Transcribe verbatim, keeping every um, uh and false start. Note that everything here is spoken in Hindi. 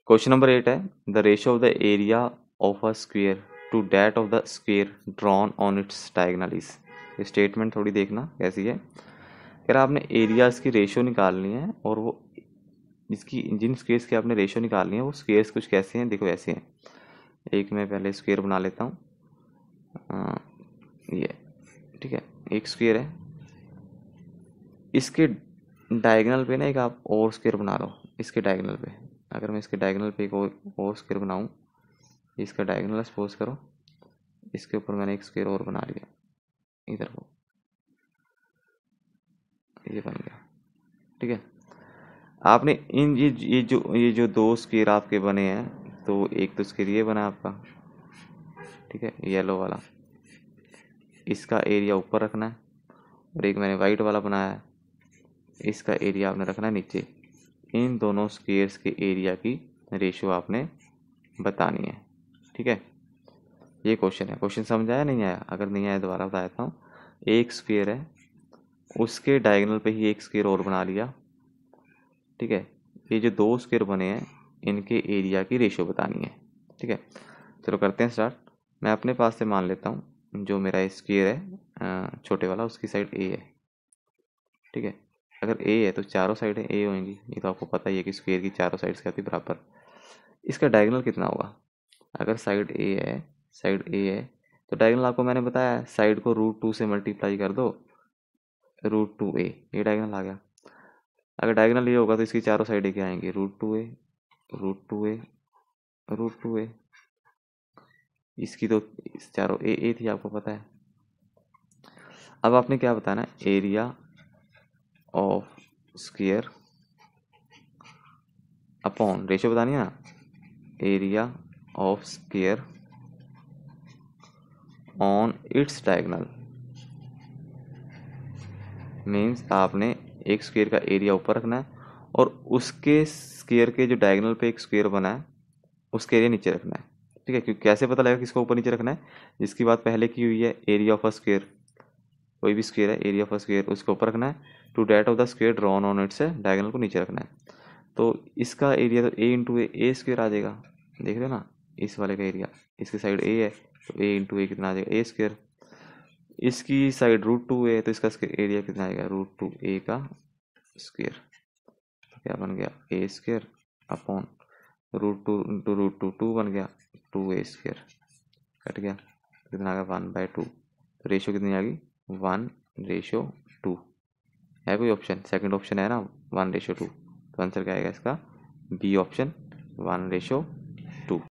क्वेश्चन नंबर एट है the ratio of the area of a square to that of the square drawn on its diagonal is. Statement थोड़ी देखना कैसी है। कह रहा आपने एरियाज की रेशियो निकालनी है और वो जिसकी जिन स्क्वेयर्स की आपने रेशियो निकालनी है वो स्क्वेयर्स कुछ कैसे हैं, देखो ऐसे हैं। एक मैं पहले स्क्वेयर बना लेता हूँ, ये ठीक है, एक स्क्वेयर है। इसके डायगोनल पे ना एक आप और स्क्वेयर बना लो। इसके डायगोनल पे अगर मैं इसके डायगोनल पे एक और, और स्क्वेयर बनाऊँ, इसका डायगोनल सपोज करो, इसके ऊपर मैंने एक स्क्वेयर और बना लिया इधर को, ये बन गया। ठीक है, आपने इन ये ये जो ये जो दो स्क्वेयर आपके बने हैं, तो एक तो स्क्वेयर ये बना आपका, ठीक है, येलो वाला, इसका एरिया ऊपर रखना है। और एक मैंने वाइट वाला बनाया है, इसका एरिया आपने रखना है नीचे। इन दोनों स्क्वेयर्स के एरिया की रेशियो आपने बतानी है। ठीक है, ये क्वेश्चन है। क्वेश्चन समझ आया नहीं आया? अगर नहीं आया दोबारा बता देता हूँ। एक स्क्वेयर है, उसके डायगोनल पे ही एक स्क्वेयर और बना लिया। ठीक है, ये जो दो स्क्वेयर बने हैं इनके एरिया की रेशियो बतानी है। ठीक है, चलो करते हैं स्टार्ट। मैं अपने पास से मान लेता हूँ जो मेरा स्क्वेयर है छोटे वाला, उसकी साइड ए है। ठीक है, अगर ए है तो चारों साइडें ए होंगी, ये तो आपको पता ही है कि स्क्वेयर की चारों साइड्स क्या होती है, बराबर। इसका डायगोनल कितना होगा? अगर साइड ए है, साइड ए है तो डायगोनल आपको मैंने बताया, साइड को रूट टू से मल्टीप्लाई कर दो, रूट टू ए, ये डायगोनल आ गया। अगर डायगोनल ये होगा तो इसकी चारों साइडें क्या आएंगी? Root two a, root two a, root two a. इसकी तो इस चारों ए ए थी, आपको पता है। अब आपने क्या बताना है? Area of square upon ratio बतानी है ना, area of square on its diagonal. Means आपने एक स्क्वेयर का एरिया ऊपर रखना है और उसके स्क्वेयर के जो डायगोनल पे एक स्क्वेयर बना है उसके एरिया नीचे रखना है। ठीक है, क्योंकि कैसे पता लगेगा किसको ऊपर नीचे रखना है? जिसकी बात पहले की हुई है, एरिया ऑफ अ स्क्वेयर, कोई भी स्क्वेयर है, एरिया ऑफ अ स्क्वेयर उसको ऊपर रखना है, to that of the square drawn on its diagonal को नीचे रखना है। तो इसका एरिया तो ए इंटू ए ए स्क्वेयर आ जाएगा। देख रहे हो ना, इस वाले का एरिया, इसकी साइड ए है तो ए इंटू ए कितना आ जाएगा? A square. इसकी साइड रूट टू है तो इसका एरिया कितना आएगा? रूट टू ए का स्क्वेयर। तो क्या बन गया? A square upon root two into root two, two बन गया, टू ए स्क्वेयर कट गया, कितना आ गया? One by two. तो रेशियो कितनी आ गई? One ratio two. है कोई ऑप्शन? सेकंड ऑप्शन है ना, वन रेशियो टू। तो आंसर क्या आएगा इसका? B option, one ratio to.